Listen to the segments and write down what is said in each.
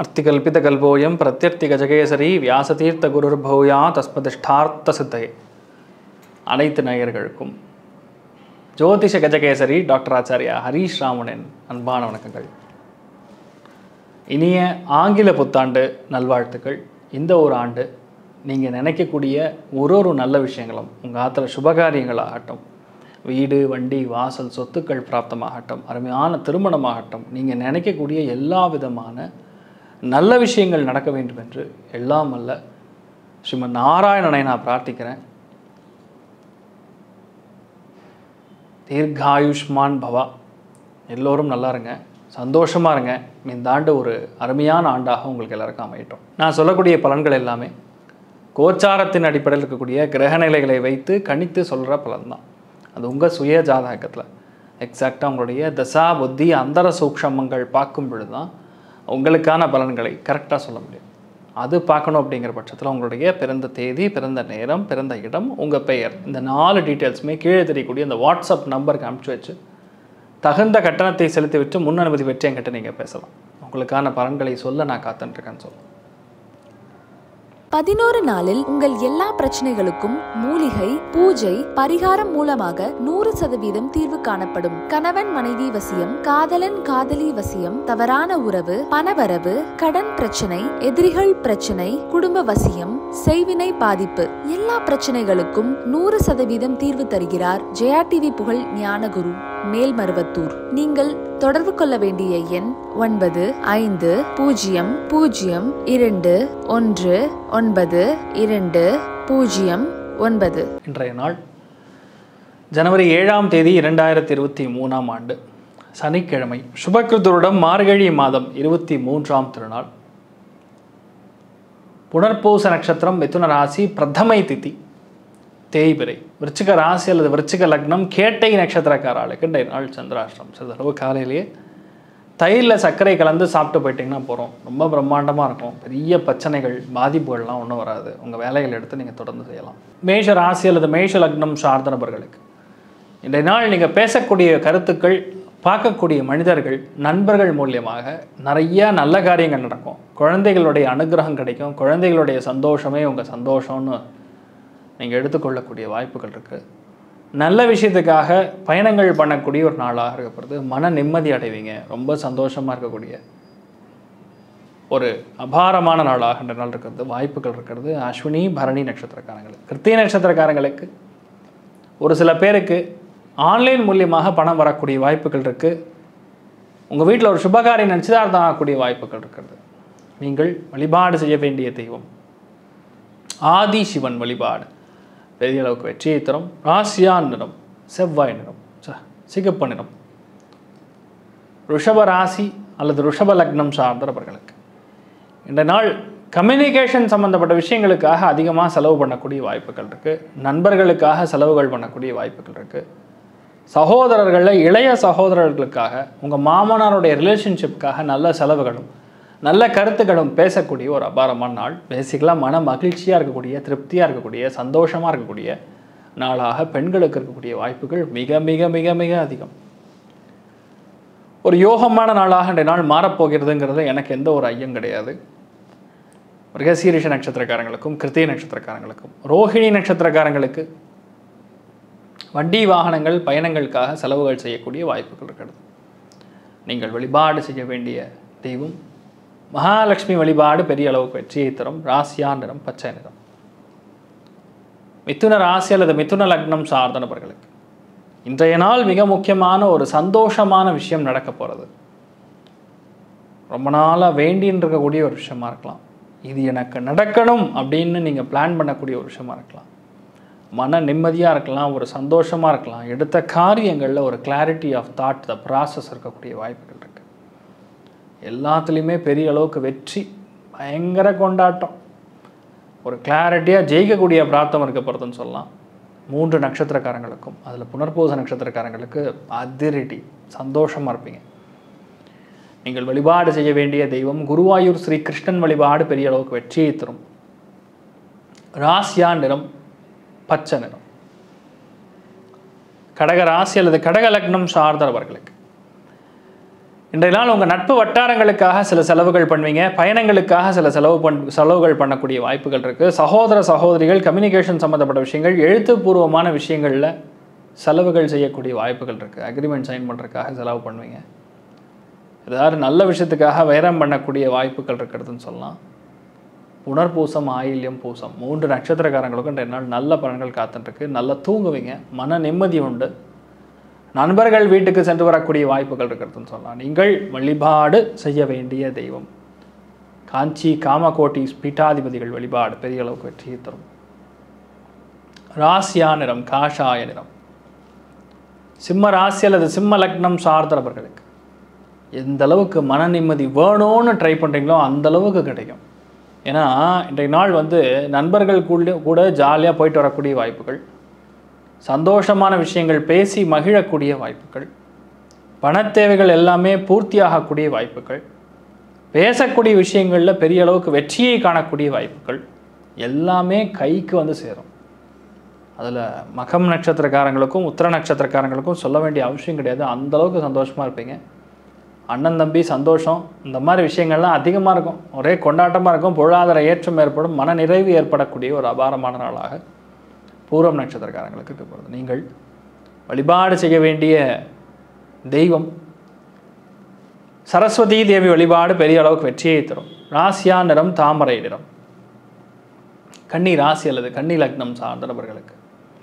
अर्तिकल्पितकल्पोऽयं प्रत्यर्तिगजकेसरी व्यासतीर्थगुरुर्भूया तस्मदिष्टार्थसिद्धये. அனைத்து நேயர்களுக்கும் ஜோதிஷ கஜகேசரி டாக்டர் ஆச்சாரியா ஹரீஷ் ராமனின் அன்பான வணக்கங்கள். இனிய ஆங்கில புத்தாண்டு நல்வாழ்த்துக்கள். இந்த ஒரு ஆண்டு நீங்கள் நினைக்கக்கூடிய ஒரு நல்ல விஷயங்களும் உங்கள் ஆற்றுல சுபகாரியங்களாகட்டும், வீடு வண்டி வாசல் சொத்துக்கள் பிராப்தமாகட்டும், அருமையான திருமணமாகட்டும், நீங்கள் நினைக்கக்கூடிய எல்லா விதமான நல்ல விஷயங்கள் நடக்க வேண்டும் என்று எல்லாம் அல்ல ஸ்ரீமன் நாராயணனை நான் பிரார்த்திக்கிறேன். தீர்காயுஷ்மான் பவா. எல்லோரும் நல்லா இருங்க, சந்தோஷமாக இருங்க. இந்த ஆண்டு ஒரு அருமையான ஆண்டாக உங்களுக்கு எல்லாருக்கும் அமையட்டும். நான் சொல்லக்கூடிய பலன்கள் எல்லாமே கோச்சாரத்தின் அடிப்படையில் இருக்கக்கூடிய கிரகநிலைகளை வைத்து கணித்து சொல்கிற பலன் தான். அது உங்கள் சுய ஜாதகத்தில் எக்ஸாக்டாக உங்களுடைய தசா புத்தி அந்தர சூக்ஷமங்கள் பார்க்கும் பொழுது தான் உங்களுக்கான பலன்களை கரெக்டாக சொல்ல முடியும். அது பார்க்கணும் அப்படிங்கிற பட்சத்தில் உங்களுடைய பிறந்த தேதி, பிறந்த நேரம், பிறந்த இடம், உங்கள் பெயர், இந்த 4 டீட்டெயில்ஸுமே கீழே தெரியக்கூடிய இந்த வாட்ஸ்அப் நம்பருக்கு அனுப்பிச்சி வச்சு தகுந்த கட்டணத்தை செலுத்திவிட்டு முன் அனுமதி பெற்று என்கிட்ட நீங்கள் பேசலாம். உங்களுக்கான பலன்களை சொல்ல நான் காத்துட்டுருக்கேன்னு சொல்லுவேன். 11 நாளில் உங்கள் எல்லா பிரச்சனைகளுக்கும் மூலிகை பூஜை பரிகாரம் மூலமாக 100% தீர்வு காணப்படும். கணவன் மனைவி வசியம், காதலன் காதலி வசியம், தவறான உறவு, பணவரவு, கடன் பிரச்சனை, எதிரிகள் பிரச்சனை, குடும்ப வசியம், செய்வினை பாதிப்பு, எல்லா பிரச்சனைகளுக்கும் 100% தீர்வு தருகிறார் ஜெயா டிவி புகழ் ஞானகுரு மேல்மருவத்தூர். நீங்கள் தொடர்பு கொள்ள வேண்டிய எண் 9501192209. இன்றைய நாள் ஜனவரி 7ஆம் தேதி 2023ஆம் ஆண்டு சனிக்கிழமை, சுபக்கிருதுருடம் மார்கழி மாதம் 23ஆம் திருநாள், புனர்பூச நட்சத்திரம், மிதுன ராசி, பிரதமை திதி, தேய்பிரை, விருச்சிக ராசி அல்லது விருச்சிக லக்னம், கேட்டை நட்சத்திரக்காரர்களுக்கு இன்றைய நாள் சந்திராஷ்டிரம். சிறிதளவு காலையிலேயே தயிரில் சர்க்கரை கலந்து சாப்பிட்டு போயிட்டிங்கன்னா போகிறோம். ரொம்ப பிரம்மாண்டமாக இருக்கும். பெரிய பிரச்சனைகள் பாதிப்புகள்லாம் ஒன்றும் வராது. உங்கள் வேலைகள் எடுத்து நீங்கள் தொடர்ந்து செய்யலாம். மேஷ ராசி அல்லது மேஷ லக்னம் சார்ந்த நபர்களுக்கு இன்றைய நாள் நீங்கள் பேசக்கூடிய கருத்துக்கள், பார்க்கக்கூடிய மனிதர்கள், நண்பர்கள் மூலியமாக நிறைய நல்ல காரியங்கள் நடக்கும். குழந்தைகளுடைய அனுகிரகம் கிடைக்கும். குழந்தைகளுடைய சந்தோஷமே உங்கள் சந்தோஷம்னு நீங்கள் எடுத்துக்கொள்ளக்கூடிய வாய்ப்புகள் இருக்குது. நல்ல விஷயத்துக்காக பயணங்கள் பண்ணக்கூடிய ஒரு நாளாக இருக்கப்படுது. மன நிம்மதி அடைவீங்க. ரொம்ப சந்தோஷமாக இருக்கக்கூடிய ஒரு அபாரமான நாளாக இந்த நாள் இருக்கிறது, வாய்ப்புகள் இருக்கிறது. அஸ்வினி பரணி நட்சத்திரக்காரங்களுக்கு, கிருத்திகை நட்சத்திரக்காரங்களுக்கு ஒரு சில பேருக்கு ஆன்லைன் மூலியமாக பணம் வரக்கூடிய வாய்ப்புகள் இருக்குது. உங்கள் வீட்டில் ஒரு சுபகாரியம் நிச்சயதார்த்தம் ஆகக்கூடிய வாய்ப்புகள் இருக்கிறது. நீங்கள் வழிபாடு செய்ய வேண்டிய தெய்வம் ஆதி சிவன் வழிபாடு பெரிய அளவுக்கு வெற்றியை தரும். ராசியான் நிறம் செவ்வாய் நிறம், சிகப்பு நிறம். ரிஷப ராசி அல்லது ரிஷப லக்னம் சார்ந்தவர்களுக்கு இந்த நாள் கம்யூனிகேஷன் சம்மந்தப்பட்ட விஷயங்களுக்காக அதிகமாக செலவு பண்ணக்கூடிய வாய்ப்புகள் இருக்குது. நண்பர்களுக்காக செலவுகள் பண்ணக்கூடிய வாய்ப்புகள் இருக்குது. சகோதரர்களில் இளைய சகோதரர்களுக்காக, உங்கள் மாமனாருடைய ரிலேஷன்ஷிப்புக்காக நல்ல செலவுகளும் நல்ல கருத்துக்களும் பேசக்கூடிய ஒரு அபாரமான நாள். பேசிக்கலாக மன மகிழ்ச்சியாக இருக்கக்கூடிய, திருப்தியாக இருக்கக்கூடிய, சந்தோஷமாக இருக்கக்கூடிய நாளாக பெண்களுக்கு இருக்கக்கூடிய வாய்ப்புகள் மிக மிக மிக மிக அதிகம். ஒரு யோகமான நாளாக இந்த நாள் மாறப்போகிறதுங்கிறது எனக்கு எந்த ஒரு ஐயம் கிடையாது. மிருகசீரிஷ நட்சத்திரக்காரங்களுக்கும் கிருத்திகை நட்சத்திரக்காரங்களுக்கும் ரோஹிணி நட்சத்திரக்காரங்களுக்கு வண்டி வாகனங்கள் பயணங்களுக்காக செலவுகள் செய்யக்கூடிய வாய்ப்புகள் இருக்கிறது. நீங்கள் வழிபாடு செய்ய வேண்டிய தெய்வம் மகாலட்சுமி வழிபாடு பெரிய அளவுக்கு வெற்றியை தரும். ராசியா நிறம் பச்சை நிறம். மிதுன ராசி அல்லது மிதுன லக்னம் சார்ந்த நபர்களுக்கு இன்றைய நாள் மிக முக்கியமான ஒரு சந்தோஷமான விஷயம் நடக்க போகிறது. ரொம்ப நாளாக வேண்டின்னு இருக்கக்கூடிய ஒரு விஷயமா இருக்கலாம். இது எனக்கு நடக்கணும் அப்படின்னு நீங்கள் பிளான் பண்ணக்கூடிய ஒரு விஷயமா இருக்கலாம். மன நிம்மதியாக இருக்கலாம், ஒரு சந்தோஷமாக இருக்கலாம். எடுத்த காரியங்களில் ஒரு clarity of thought, the process இருக்கக்கூடிய வாய்ப்புகள் இருக்குது. எல்லாத்துலேயுமே பெரிய அளவுக்கு வெற்றி, பயங்கர கொண்டாட்டம், ஒரு கிளாரிட்டியாக ஜெயிக்கக்கூடிய பிராப்தம் இருக்க போகிறதுன்னு சொல்லலாம். 3 நட்சத்திரக்காரங்களுக்கும் அதில் புனர்பூச நட்சத்திரக்காரங்களுக்கு அதிரடி சந்தோஷமாக இருப்பீங்க. நீங்கள் வழிபாடு செய்ய வேண்டிய தெய்வம் குருவாயூர் ஸ்ரீ கிருஷ்ணன் வழிபாடு பெரிய அளவுக்கு வெற்றியை தரும். ராசியா நிறம் பச்சை நிறம். கடக ராசி அல்லது கடக லக்னம் சார்ந்தவர்களுக்கு இன்றைய நாள் உங்கள் நட்பு வட்டாரங்களுக்காக சில செலவுகள் பண்ணுவீங்க, பயணங்களுக்காக சில செலவுகள் பண்ணக்கூடிய வாய்ப்புகள் இருக்குது. சகோதர சகோதரிகள் கம்யூனிகேஷன் சம்மந்தப்பட்ட விஷயங்கள், எழுத்துப்பூர்வமான விஷயங்களில் செலவுகள் செய்யக்கூடிய வாய்ப்புகள் இருக்குது. அக்ரிமெண்ட் சைன் பண்ணுறதுக்காக செலவு பண்ணுவீங்க. ஏதாவது நல்ல விஷயத்துக்காக வைரம் பண்ணக்கூடிய வாய்ப்புகள் இருக்கிறதுன்னு சொல்லலாம். புனர்பூசம், ஆயில்யம், பூசம் 3 நட்சத்திரக்காரங்களுக்கும் இன்றைய நாள் நல்ல பலன்கள் காத்துட்டுருக்கு. நல்லா தூங்குவீங்க, மன நிம்மதி உண்டு. நண்பர்கள் வீட்டுக்கு சென்று வரக்கூடிய வாய்ப்புகள் இருக்கிறதுன்னு சொல்லலாம். நீங்கள் வழிபாடு செய்ய வேண்டிய தெய்வம் காஞ்சி காமகோட்டி பீட்டாதிபதிகள் வழிபாடு பெரிய அளவுக்கு வெற்றியை தரும். ராசியா நிறம் காஷாய நிறம். சிம்ம ராசி அல்லது சிம்ம லக்னம் சார்ந்தவர்களுக்கு எந்த அளவுக்கு மன நிம்மதி வேணும்னு ட்ரை பண்ணுறீங்களோ அந்த அளவுக்கு கிடைக்கும். ஏன்னா இன்றைய நாள் நண்பர்கள் கூட ஜாலியாக போயிட்டு வரக்கூடிய வாய்ப்புகள், சந்தோஷமான விஷயங்கள் பேசி மகிழக்கூடிய வாய்ப்புகள், பணத்தேவைகள் எல்லாமே பூர்த்தியாகக்கூடிய வாய்ப்புகள், பேசக்கூடிய விஷயங்களில் பெரிய அளவுக்கு வெற்றியை காணக்கூடிய வாய்ப்புகள் எல்லாமே கைக்கு சேரும். அதில் மகம் நட்சத்திரக்காரங்களுக்கும் உத்திர நட்சத்திரக்காரங்களுக்கும் சொல்ல வேண்டிய அவசியம் கிடையாது. அந்தளவுக்கு சந்தோஷமாக இருப்பீங்க. அண்ணன் தம்பி சந்தோஷம் இந்த மாதிரி விஷயங்கள்லாம் அதிகமாக இருக்கும். ஒரே கொண்டாட்டமாக இருக்கும். பொருளாதார ஏற்றம் ஏற்படும். மன நிறைவு ஏற்படக்கூடிய ஒரு அபாரமான நாளாக பூரம் நட்சத்திரக்காரங்களுக்கு இருக்கப்படுது. நீங்கள் வழிபாடு செய்ய வேண்டிய தெய்வம் சரஸ்வதி தேவி வழிபாடு பெரிய அளவுக்கு வெற்றியை தரும். ராசியா நிறம் தாமரை நிறம். கன்னி ராசி அல்லது கன்னி லக்னம் சார்ந்த நபர்களுக்கு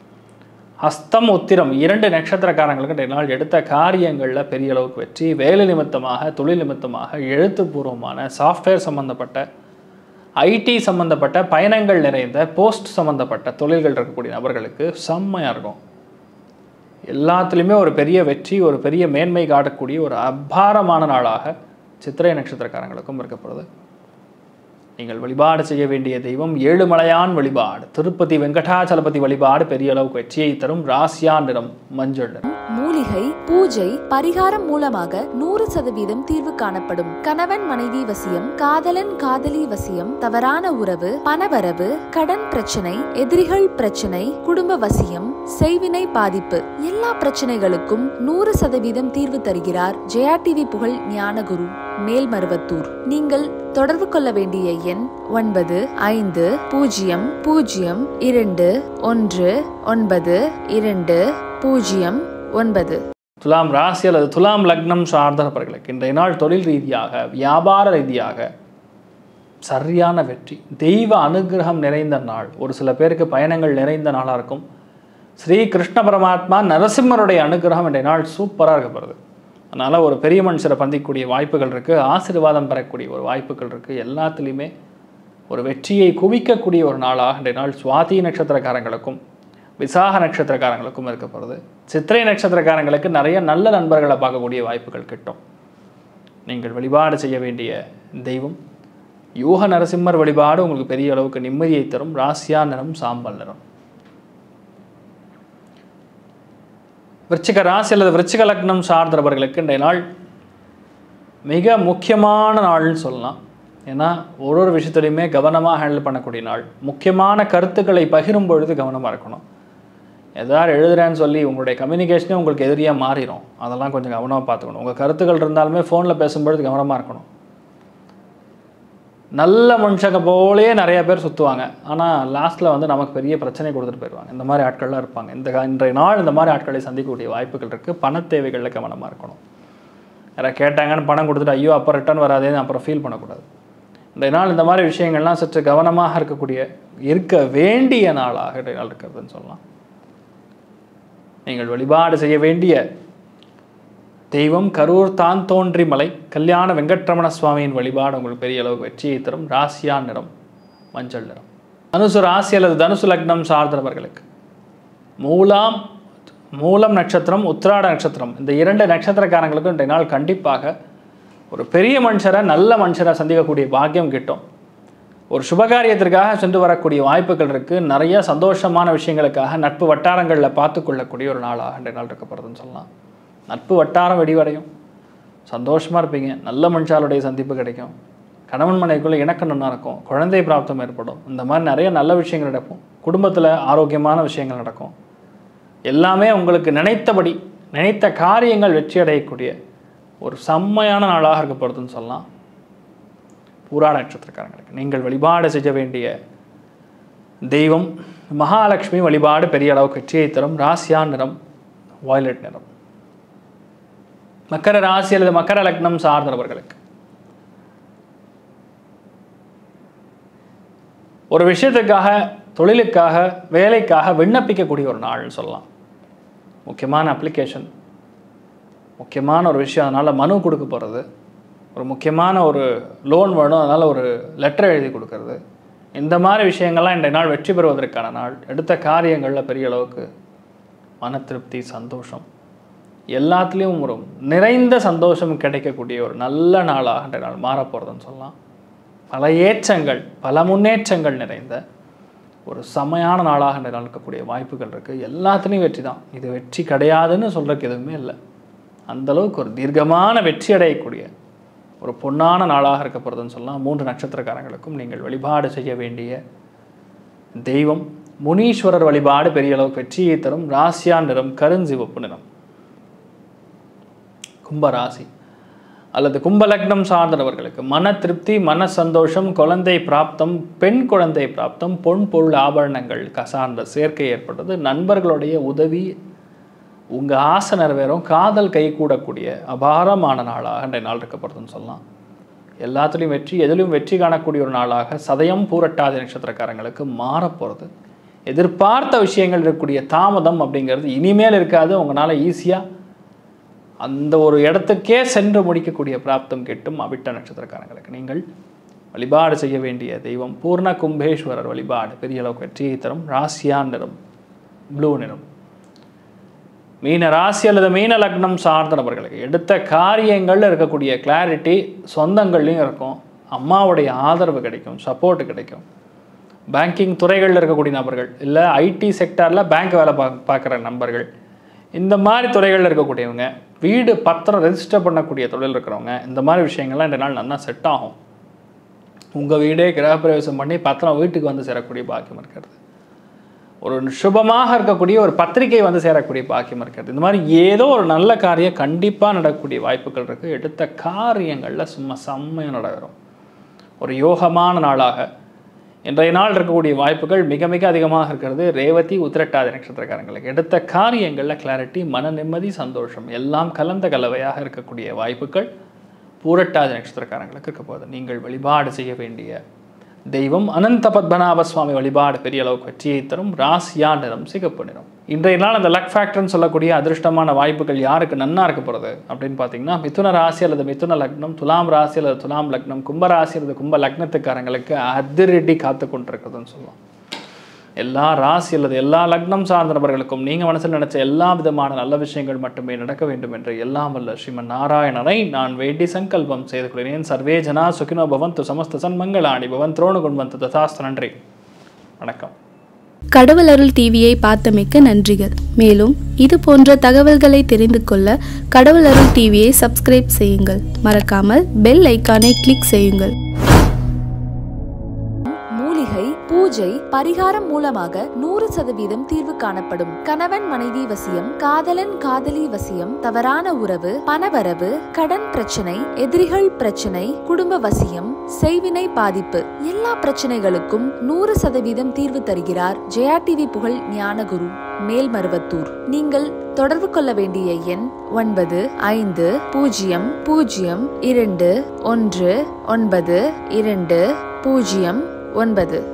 ஹஸ்தம் உத்திரம் 2 நட்சத்திரக்காரங்களுக்கு இன்றைய நாள் எடுத்த காரியங்களில் பெரிய அளவுக்கு வெற்றி. வேலை நிமித்தமாக, தொழில் நிமித்தமாக, எழுத்துப்பூர்வமான சாஃப்ட்வேர் சம்மந்தப்பட்ட, ஐடி சம்மந்தப்பட்ட, பயணங்கள் நிறைந்த, போஸ்ட் சம்மந்தப்பட்ட தொழில்கள் இருக்கக்கூடிய நபர்களுக்கு செம்மையாக இருக்கும். எல்லாத்துலேயுமே ஒரு பெரிய வெற்றி, ஒரு பெரிய மேன்மை காட்டக்கூடிய ஒரு அபாரமான நாளாக சித்திரை நட்சத்திரக்காரங்களுக்கும் இருக்கப்படுது. நீங்கள் வழிபாடு செய்ய வேண்டிய தெய்வம் ஏழுமலையான் வழிபாடு, திருப்பதி வெங்கடாச்சலபதி வழிபாடு பெரிய அளவுக்கு வெற்றியை தரும். ராசியா நிறம் மஞ்சள் நிறம். மூலிகை பூஜை பரிகாரம் மூலமாக 100% தீர்வு காணப்படும். கணவன் மனைவி வசியம், காதலன் காதலி வசியம், தவறான உறவு, பணவரவு, கடன் பிரச்சனை, எதிரிகள் பிரச்சனை, குடும்ப வசியம், செய்வினை பாதிப்பு, எல்லா பிரச்சனைகளுக்கும் 100% தீர்வு தருகிறார் ஜெயா டிவி புகழ் ஞானகுரு மேல்மருவத்தூர். நீங்கள் தொடர்பு கொள்ள வேண்டிய எண் 9520219209. துலாம் ராசி அல்லது துலாம் லக்னம் சார்ந்தவர்களுக்கு இன்றைய நாள் தொழில் ரீதியாக, வியாபார ரீதியாக சரியான வெற்றி, தெய்வ அனுகிரகம் நிறைந்த நாள். ஒரு சில பேருக்கு பயணங்கள் நிறைந்த நாளாக இருக்கும். ஸ்ரீ கிருஷ்ண பரமாத்மா நரசிம்மருடைய அனுகிரகம் இன்றைய நாள் சூப்பராக இருக்கப்படுது. அதனால் ஒரு பெரிய மனுஷரை பந்திக்கக்கூடிய வாய்ப்புகள் இருக்குது. ஆசீர்வாதம் பெறக்கூடிய ஒரு வாய்ப்புகள் இருக்குது. எல்லாத்துலேயுமே ஒரு வெற்றியை குவிக்கக்கூடிய ஒரு நாளாக இன்றைய நாள் சுவாதி நட்சத்திரக்காரங்களுக்கும் விசாக நட்சத்திரக்காரங்களுக்கும் இருக்கப்படுது. சித்திரை நட்சத்திரக்காரங்களுக்கு நிறைய நல்ல நண்பர்களை பார்க்கக்கூடிய வாய்ப்புகள் கிட்டும். நீங்கள் வழிபாடு செய்ய வேண்டிய தெய்வம் யோக நரசிம்மர் வழிபாடு உங்களுக்கு பெரிய அளவுக்கு நிம்மதியை தரும். ராசியா நிறம் சாம்பல் நிறம். விருச்சிக ராசி அல்லது விருச்சிக லக்னம் சார்ந்தவர்களுக்கு இன்றைய நாள் மிக முக்கியமான நாள்னு சொல்லலாம். ஏன்னா ஒரு விஷயத்துலையுமே கவனமாக ஹேண்டில் பண்ணக்கூடிய நாள். முக்கியமான கருத்துக்களை பகிரும் பொழுது கவனமாக இருக்கணும். எதாவது எழுதுறேன்னு சொல்லி உங்களுடைய கம்யூனிகேஷனே உங்களுக்கு எதிரியாக மாறிடும். அதெல்லாம் கொஞ்சம் கவனமாக பார்த்துக்கணும். உங்கள் கருத்துக்கள் இருந்தாலுமே ஃபோனில் பேசும்பொழுது கவனமாக இருக்கணும். நல்ல மனுஷங்க போலேயே நிறைய பேர் சுற்றுவாங்க. ஆனால் லாஸ்ட்டில் நமக்கு பெரிய பிரச்சனை கொடுத்துட்டு போயிடுவாங்க. இந்த மாதிரி ஆட்கள்லாம் இருப்பாங்க. இன்றைய நாள் இந்த மாதிரி ஆட்களை சந்திக்கக்கூடிய வாய்ப்புகள் இருக்குது. பண தேவைகளில் கவனமாக இருக்கணும். யாராவது கேட்டாங்கன்னு பணம் கொடுத்துட்டு ஐயோ அப்போ ரிட்டர்ன் வராதேன்னு அப்புறம் ஃபீல் பண்ணக்கூடாது. இன்றைய நாள் இந்த மாதிரி விஷயங்கள்லாம் சற்று கவனமாக இருக்க வேண்டிய நாளாக இன்றைய நாள் இருக்கிறதுன்னு சொல்லலாம். நீங்கள் வழிபாடு செய்ய வேண்டிய தெய்வம் கரூர் தான் தோன்றி மலை கல்யாண வெங்கட்ரமண சுவாமியின் வழிபாடு உங்களுக்கு பெரிய அளவுக்கு வெற்றியை தரும். ராசியா நிறம் மஞ்சள் நிறம். தனுசு ராசி அல்லது தனுசு லக்னம் சார்ந்தவர்களுக்கு மூலம் நட்சத்திரம், உத்திராட நட்சத்திரம் இந்த 2 நட்சத்திரக்காரங்களுக்கும் இன்றைய நாள் கண்டிப்பாக ஒரு பெரிய மனுஷரை, நல்ல மனுஷரை சந்திக்கக்கூடிய பாக்கியம் கிட்டும். ஒரு சுபகாரியத்திற்காக சென்று வரக்கூடிய வாய்ப்புகள் இருக்குது. நிறைய சந்தோஷமான விஷயங்களுக்காக நட்பு வட்டாரங்களில் பார்த்து கொள்ளக்கூடிய ஒரு நாளாக இன்றைய நாள் இருக்கப்படுதுன்னு சொல்லலாம். நட்பு வட்டாரம் வெடிவடையும். சந்தோஷமாக இருப்பீங்க. நல்ல மனுஷாலுடைய சந்திப்பு கிடைக்கும். கணவன் மனைவிக்குள்ளே இணக்கம் நல்லா இருக்கும். குழந்தை பிராப்தம் ஏற்படும். இந்த மாதிரி நிறைய நல்ல விஷயங்கள் நடக்கும். குடும்பத்தில் ஆரோக்கியமான விஷயங்கள் நடக்கும். எல்லாமே உங்களுக்கு நினைத்த காரியங்கள் வெற்றி அடையக்கூடிய ஒரு செம்மையான நாளாக இருக்க போகிறதுன்னு சொல்லலாம். பூராட நட்சத்திரக்காரங்களுக்கு நீங்கள் வழிபாடு செய்ய வேண்டிய தெய்வம் மகாலட்சுமி வழிபாடு பெரிய அளவுக்கு வெற்றியை தரும். ராசியான நிறம் வயலட் நிறம். மக்கர ராசி அல்லது மக்கர லக்னம் சார்ந்தவர்களுக்கு ஒரு விஷயத்துக்காக, தொழிலுக்காக, வேலைக்காக விண்ணப்பிக்கக்கூடிய ஒரு நாள்னு சொல்லலாம். முக்கியமான அப்ளிகேஷன், முக்கியமான ஒரு விஷயம், அதனால் மனு கொடுக்க போகிறது, ஒரு முக்கியமான ஒரு லோன் வேணும் அதனால் ஒரு லெட்டர் எழுதி கொடுக்கறது, இந்த மாதிரி விஷயங்கள்லாம் இன்றைய நாள் வெற்றி பெறுவதற்கான நாள். எடுத்த காரியங்களில் பெரிய அளவுக்கு மன திருப்தி, சந்தோஷம், எல்லாத்துலேயும் ஒரு நிறைந்த சந்தோஷம் கிடைக்கக்கூடிய ஒரு நல்ல நாளாக இன்றைய நாள் மாறப்போகிறதுன்னு சொல்லலாம். பல ஏற்றங்கள், பல முன்னேற்றங்கள் நிறைந்த ஒரு செமையான நாளாக இன்றைய நாள் இருக்கக்கூடிய வாய்ப்புகள் இருக்குது. எல்லாத்துலேயும் வெற்றி தான். இது வெற்றி கிடையாதுன்னு சொல்கிறதுக்கு எதுவுமே இல்லை. அந்தளவுக்கு ஒரு தீர்க்கமான வெற்றி அடையக்கூடிய ஒரு பொன்னான நாளாக இருக்க போகிறதுன்னு சொல்லலாம். 3 நட்சத்திரக்காரங்களுக்கும் நீங்கள் வழிபாடு செய்ய வேண்டிய தெய்வம் முனீஸ்வரர் வழிபாடு பெரிய அளவுக்கு வெற்றியை தரும். ராசியான் நிறம் கருஞ்சிவப்பு நிறம். கும்பராசி அல்லது கும்பலக்னம் சார்ந்தவர்களுக்கு மன திருப்தி, மன சந்தோஷம், குழந்தை பிராப்தம், பெண் குழந்தை பிராப்தம், பொன் பொருள் ஆபரணங்கள் சார்ந்த சேர்க்கை ஏற்பட்டது. நண்பர்களுடைய உதவி, உங்கள் ஆசை நிறைவேறும், காதல் கைகூடக்கூடிய அபாரமான நாளாக இன்றைய நாள் இருக்கப்படுதுன்னு சொல்லலாம். எல்லாத்துலேயும் வெற்றி, எதிலும் வெற்றி காணக்கூடிய ஒரு நாளாக சதயம் பூரட்டாதி நட்சத்திரக்காரங்களுக்கு மாறப்போகிறது. எதிர்பார்த்த விஷயங்கள் இருக்கக்கூடிய தாமதம் அப்படிங்கிறது இனிமேல் இருக்காது. உங்களால் ஈஸியாக அந்த ஒரு இடத்துக்கே சென்று முடிக்கக்கூடிய பிராப்தம் கிட்டும். அவிட்ட நட்சத்திரக்காரங்களுக்கு நீங்கள் வழிபாடு செய்ய வேண்டிய தெய்வம் பூர்ண கும்பேஸ்வரர் வழிபாடு பெரிய அளவுக்கு வெற்றியை தரும். ராசியான் நிறம் ப்ளூ நிறம். மீன ராசி அல்லது மீன லக்னம் சார்ந்த நபர்களுக்கு எடுத்த காரியங்களில் இருக்கக்கூடிய கிளாரிட்டி சொந்தங்கள்லையும் இருக்கும். அம்மாவுடைய ஆதரவு கிடைக்கும், சப்போர்ட் கிடைக்கும். பேங்கிங் துறைகளில் இருக்கக்கூடிய நபர்கள், இல்லை ஐடி செக்டாரில் பேங்க் வேலை பார்க்குற நபர்கள், இந்த மாதிரி துறைகளில் இருக்கக்கூடியவங்க, வீடு பத்திரம் ரெஜிஸ்டர் பண்ணக்கூடிய தொழில் இருக்கிறவங்க, இந்த மாதிரி விஷயங்கள்லாம் இந்த நாள் நல்லா செட் ஆகும். உங்கள் வீடே கிரகப்பிரவேசம் பண்ணி பத்திரம் வீட்டுக்கு வந்து சேரக்கூடிய பாக்கியம் இருக்கிறது. ஒரு சுபமாக இருக்கக்கூடிய ஒரு பத்திரிகை வந்து சேரக்கூடிய பாக்கியம் இருக்கிறது. இந்த மாதிரி ஏதோ ஒரு நல்ல காரியம் கண்டிப்பாக நடக்கக்கூடிய வாய்ப்புகள் இருக்குது. எடுத்த காரியங்களில் சும்மா செம்மையாக நடைபெறும். ஒரு யோகமான நாளாக இன்றைய நாள் இருக்கக்கூடிய வாய்ப்புகள் மிக மிக அதிகமாக இருக்கிறது. ரேவதி உத்திரட்டாதி நட்சத்திரக்காரங்களுக்கு எடுத்த காரியங்களில் கிளாரிட்டி, மன நிம்மதி, சந்தோஷம் எல்லாம் கலந்த கலவையாக இருக்கக்கூடிய வாய்ப்புகள் பூரட்டாதி நட்சத்திரக்காரங்களுக்கு இருக்க போகுது. நீங்கள் வழிபாடு செய்ய வேண்டிய தெய்வம் அனந்த பத்மநாப சுவாமி வழிபாடு பெரிய அளவுக்கு வெற்றியை தரும். ராசியா நிறம் சிகப்பு நிறம். இன்றைய நாள் அந்த லக் ஃபேக்டர்னு சொல்லக்கூடிய அதிர்ஷ்டமான வாய்ப்புகள் யாருக்கு நன்னா இருக்க போகிறது அப்படின்னு பார்த்தீங்கன்னா, மிதுன ராசி அல்லது மிதுன லக்னம், துலாம் ராசி அல்லது துலாம் லக்னம், கும்ப ராசி அல்லது கும்ப லக்னத்துக்காரங்களுக்கு அதிரடி காத்து கொண்டிருக்குதுன்னு சொல்லுவோம். எல்லா ராசி அல்லது எல்லா லக்னம் சார்ந்த நபர்களுக்கும் நீங்கள் மனசில் நினைச்ச எல்லா விதமான நல்ல விஷயங்கள் மட்டுமே நடக்க வேண்டும் என்று எல்லாம் வல்ல ஸ்ரீமன் நாராயணனை நான் வேண்டி சங்கல்பம் செய்து கொள்கிறேன். சர்வே ஜனா சுகினோ பவந்து, சமஸ்த சன்மங்களாணி பவன், துரோணு குண்வந்து ததாஸ்து. நன்றி, வணக்கம். கடவுள் அருள் டிவியை பார்த்தமைக்கு நன்றிகள். மேலும் இது போன்ற தகவல்களை தெரிந்து கொள்ள கடவுள் அருள் டிவியை சப்ஸ்கிரைப் செய்யுங்கள். மறக்காமல் பெல் ஐக்கானை கிளிக் செய்யுங்கள். பூஜை பரிகாரம் மூலமாக 100% தீர்வு காணப்படும். கணவன் மனைவி வசியம், காதலன் காதலி வசியம், தவறான உறவு, பணவரவு, கடன் பிரச்சனை, எதிரிகள் பிரச்சனை, குடும்ப வசியம், செய்வினை பாதிப்பு, எல்லா பிரச்சனைகளுக்கும் 100% தீர்வு தருகிறார் ஜெயா டிவி புகழ் ஞானகுரு, மேல்மருவத்தூர். நீங்கள் தொடர்பு கொள்ள வேண்டிய எண் 9500292909.